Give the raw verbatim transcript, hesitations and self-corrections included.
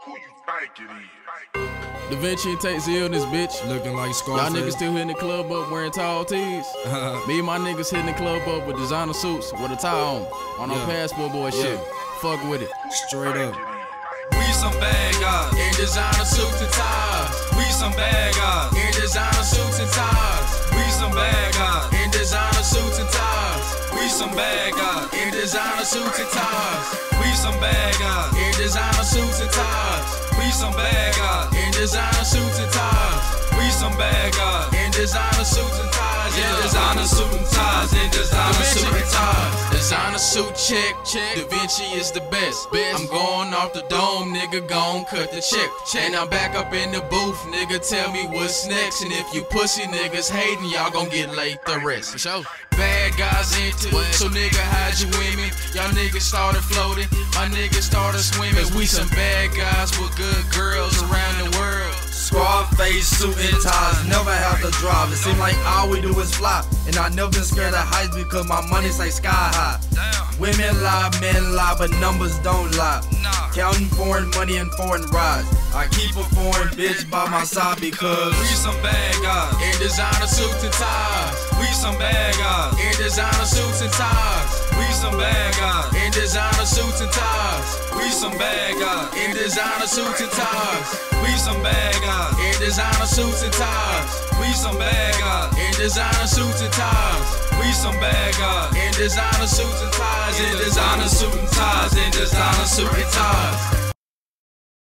Who you think it is? Da Vinci and Tate Zill in this bitch. Looking like Scarface. Y'all niggas still hitting the club up wearing tall tees. Me and my niggas hitting the club up with designer suits with a tie on. On Yeah. our passport boy Yeah. shit. Fuck with it. Straight up. We some bad guys In designer suits and ties. We some bad guys In designer suits and ties. We some bad guys In designer suits and ties. We some bad guys In designer suits and ties. We some bad guys In designer suits and ties. We some bad guys In designer suits and ties. We some bad guys In designer suits and ties. In designer suit and ties In designer suit and ties Designer suit check, check. Da Vinci is the best. best. I'm going off the dome, nigga, gon' cut the check. check. And I'm back up in the booth, nigga, tell me what's next. And if you pussy niggas hating, y'all gon' get late the rest. For sure. Bad guys into it, so nigga hide your women. Y'all niggas started floating, my niggas started swimming. We some bad guys with good girls around the world. Scarface suit and ties, never have to drive. It seem like all we do is fly, and I never been scared of heights because my money's like sky high. Women lie, men lie, but numbers don't lie. Counting foreign money and foreign rides. I keep a foreign bitch by my side because we some bad guys. In designer suits and ties. We some bad guys. In designer suits and ties. We some bad guys. In designer suits and ties. We some bad guys. In designer suits and ties. We some bad guys. In designer suits and ties. We some bad guys. In designer suits and ties. We some bad guys. In designer suits and ties. In designer suit and ties. In designer suit and ties.